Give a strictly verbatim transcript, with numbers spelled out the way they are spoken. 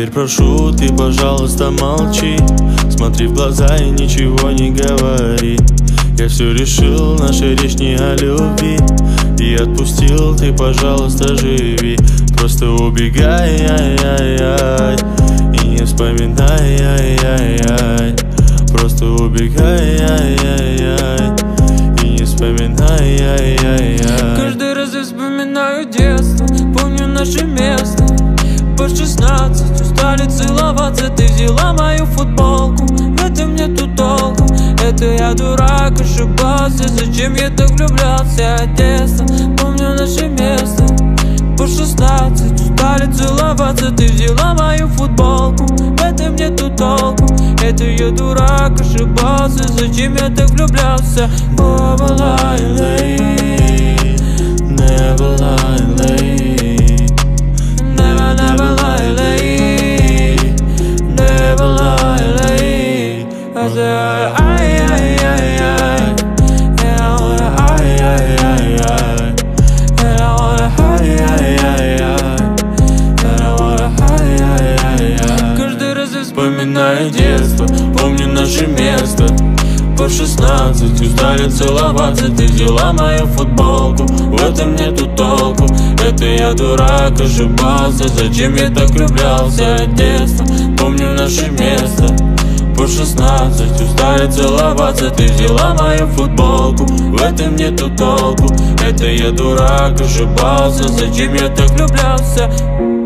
Теперь прошу, ты, пожалуйста, молчи. Смотри в глаза и ничего не говори. Я все решил, наша речь не о любви. И отпустил, ты, пожалуйста, живи. Просто убегай, ай-яй-яй, и не вспоминай, ай-яй-яй. Просто убегай, ай-яй-яй, и не вспоминай, ай-яй-яй. Каждый раз я вспоминаю детство, помню наше место. По шестнадцать устали целоваться, ты взяла мою футболку. В этом нету толку, это я дурак, ошибался. Зачем я так влюблялся от детства? Помню наше место. По шестнадцать устали целоваться, ты взяла мою футболку. В этом нету толку, это я дурак, ошибался. Зачем я так влюблялся? Never lie late, never lie late, never, never lie late, never lie late. I said ay, ay, ay, ay, and I wanna ay, ay, ay, ay, and I wanna ay, ay, ay, ay, and I wanna ay, ay, ay, ay. Каждый раз я вспоминаю детство, помню наше место. По шестнадцать устали целоваться, ты взяла мою футболку. В этом нету толку, это я дурак, ошибался. Зачем я так влюблялся от детства? Помню наше место. По шестнадцать устали целоваться, ты взяла мою футболку. В этом нету толку, это я дурак, ошибался. Зачем я так влюблялся?